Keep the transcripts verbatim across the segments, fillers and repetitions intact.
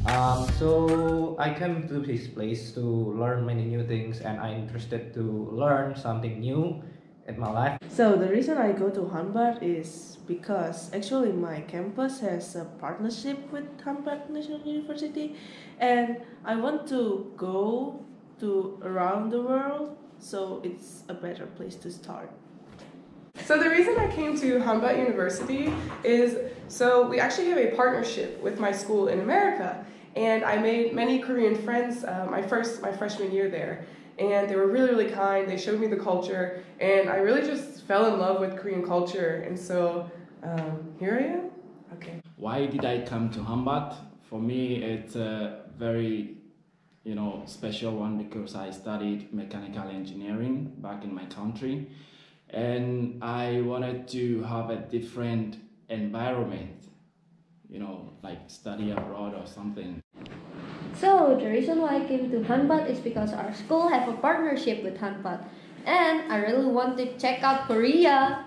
Um, so I came to this place to learn many new things, and I'm interested to learn something new in my life. So the reason I go to Hanbat is because actually my campus has a partnership with Hanbat National University, and I want to go to around the world, so it's a better place to start. So the reason I came to Hanbat University is so we actually have a partnership with my school in America, and I made many Korean friends uh, my first my freshman year there, and they were really really kind. They showed me the culture, and I really just fell in love with Korean culture, and so um, here I am. Okay. Why did I come to Hanbat? For me, it's a very you know special one because I studied mechanical engineering back in my country. And I wanted to have a different environment, you know, like study abroad or something. So the reason why I came to Hanbat is because our school have a partnership with Hanbat, and I really want to check out Korea.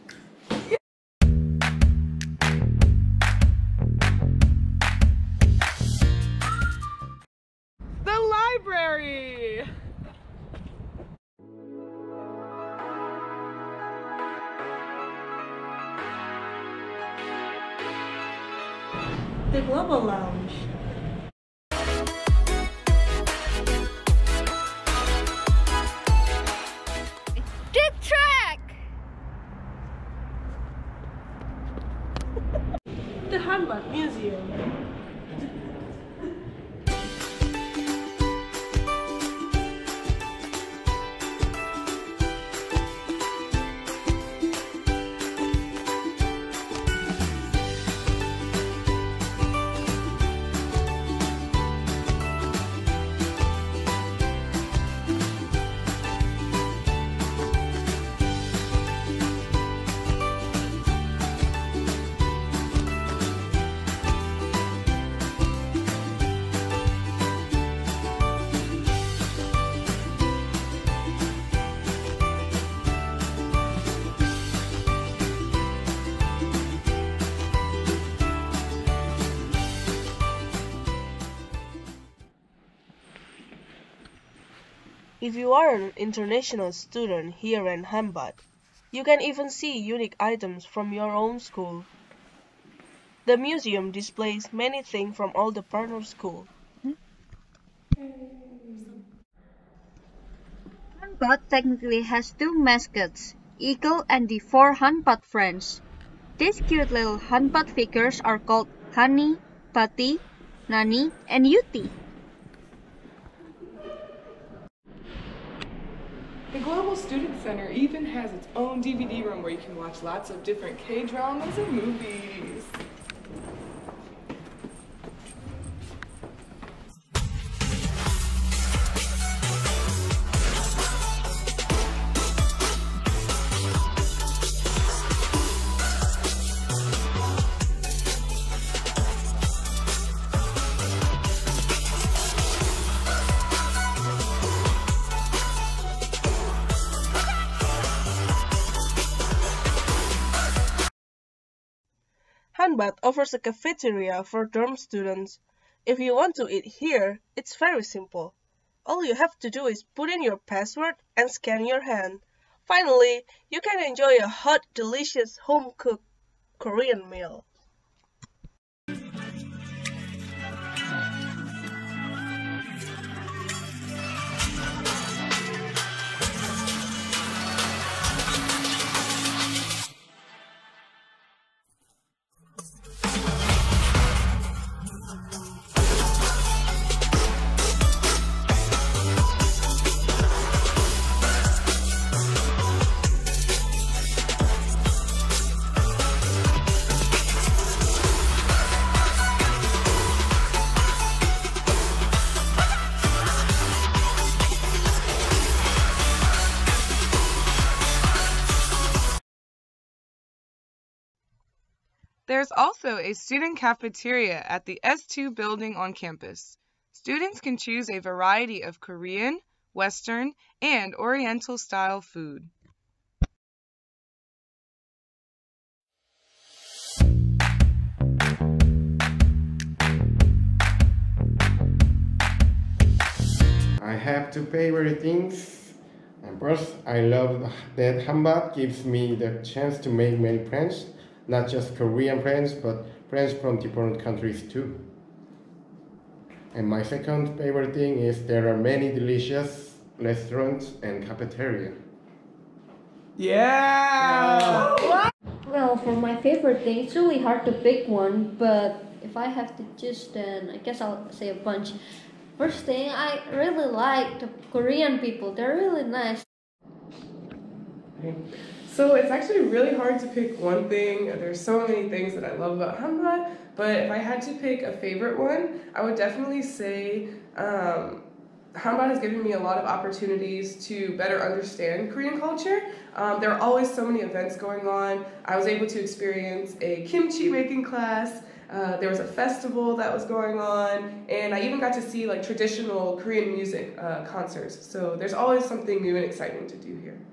The library! The Global Lounge. Deep track! The Hanbat Museum. If you are an international student here in Hanbat, you can even see unique items from your own school. The museum displays many things from all the partner schools. Hanbat technically has two mascots, Eagle and the four Hanbat friends. These cute little Hanbat figures are called Hani, Pati, Nani, and Yuti. The Global Student Center even has its own D V D room where you can watch lots of different K-dramas and movies. Hanbat offers a cafeteria for dorm students. If you want to eat here, it's very simple. All you have to do is put in your password and scan your hand. Finally, you can enjoy a hot, delicious, home-cooked Korean meal. There's also a student cafeteria at the S two building on campus. Students can choose a variety of Korean, Western, and Oriental style food. have two favorite things. And first, I love that Hanbat gives me the chance to make many friends, not just Korean friends, but friends from different countries too. And my second favorite thing is there are many delicious restaurants and cafeteria. Yeah! Well, for my favorite thing, it's really hard to pick one, but if I have to choose, then I guess I'll say a bunch. First thing, I really like the Korean people. They're really nice. So it's actually really hard to pick one thing. There's so many things that I love about Hanbat, but if I had to pick a favorite one, I would definitely say um, Hanbat has given me a lot of opportunities to better understand Korean culture. Um, there are always so many events going on. I was able to experience a kimchi making class. Uh, there was a festival that was going on, and I even got to see like traditional Korean music uh, concerts. So there's always something new and exciting to do here.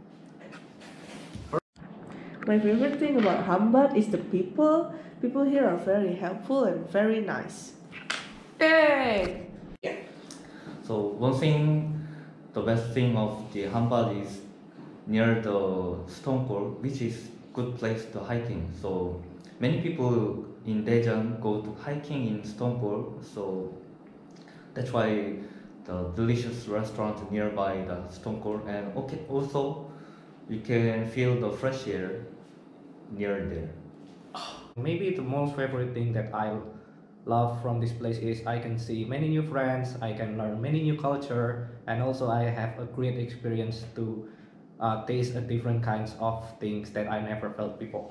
My favorite thing about Hanbat is the people. People here are very helpful and very nice. Yay! Yeah. So one thing, the best thing of the Hanbat is near the stone wall, which is good place to hiking. So many people in Daejeon go to hiking in Stonewall, so that's why the delicious restaurant nearby the Stonewall, and okay, also you can feel the fresh air near there. Maybe the most favorite thing that I love from this place is I can see many new friends, I can learn many new culture, and also I have a great experience to uh, taste a different kinds of things that I never felt before.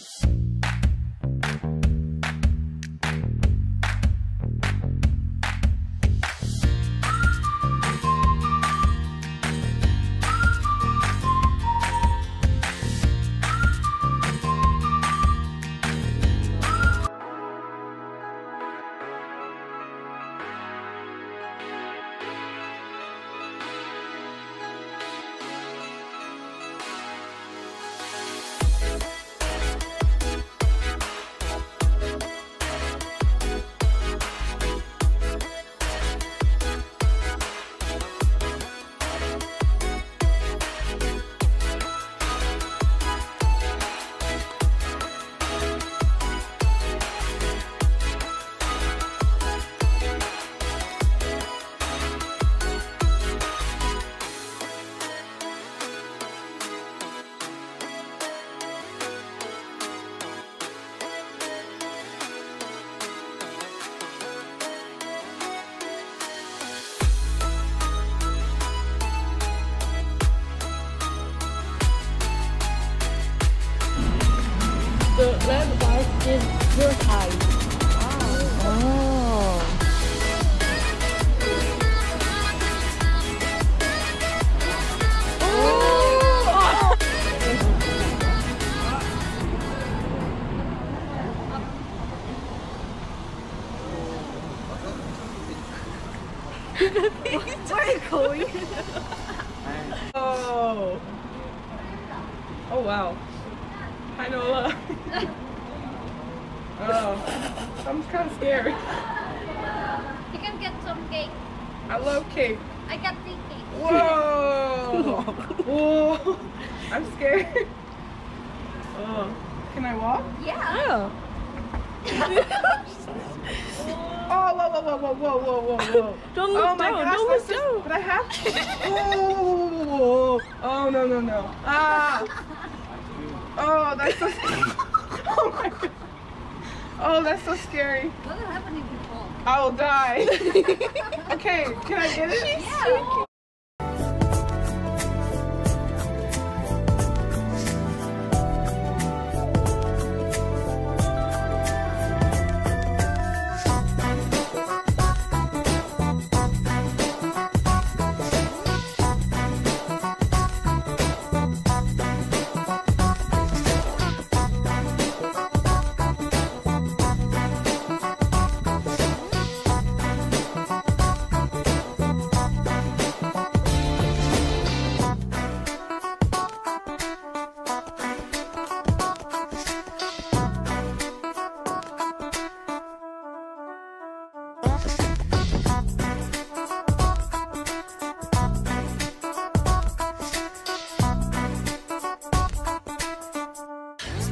The red part is your eye. Oh. Where are you going? Oh. Oh wow. Hi Nola. Oh, I'm kind of scared. You can get some cake. I love cake. I got tea cake. Whoa. Whoa. I'm scared. Oh. Can I walk? Yeah. Oh, whoa, whoa, whoa, whoa, whoa, whoa, whoa, whoa. Don't look Oh my down, gosh, don't that's look just, down. but I have to. Whoa, whoa, whoa, whoa, whoa, whoa. Oh, no, no, no. Ah. Oh, that's so Oh my god. Oh, that's so scary. What will happen if you fall? I will die. Okay, can I get it? Yeah.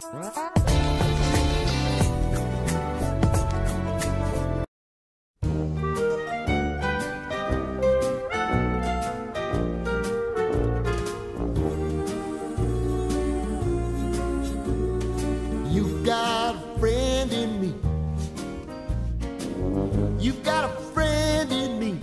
You've got a friend in me. You've got a friend in me.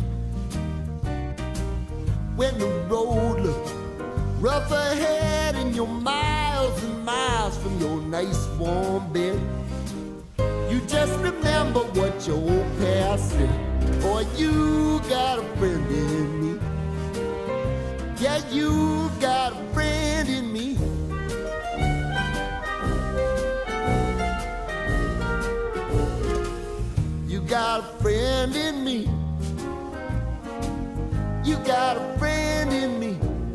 When the road looks rough ahead and you're miles and miles from your nice warm bed, you just remember what your old past said. Boy, you got a friend in me. Yeah, you got a friend in me. You got a friend in me. You got a friend in me.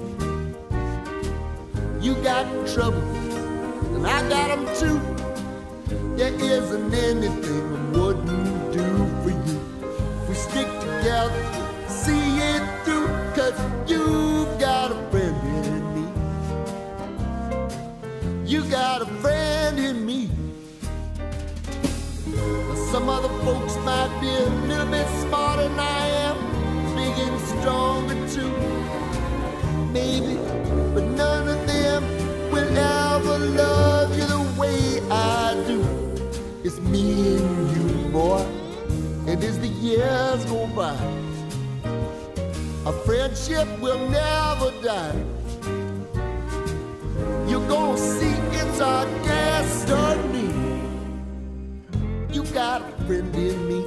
You got trouble, and I got them too. There isn't anything I wouldn't do for you. If we stick together, see it through, 'cause you got a friend in me. You got a friend in me. Some other folks might be a little bit smarter than I am, big and stronger too, maybe, but none of them will ever love you the way I do. It's me and you, boy, and as the years go by, our friendship will never die. You're gonna see it's our destiny. You got a friend in me.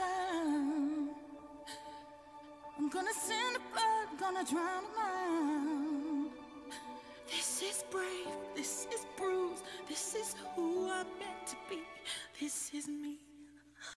I'm gonna send a blood, gonna drown a mind.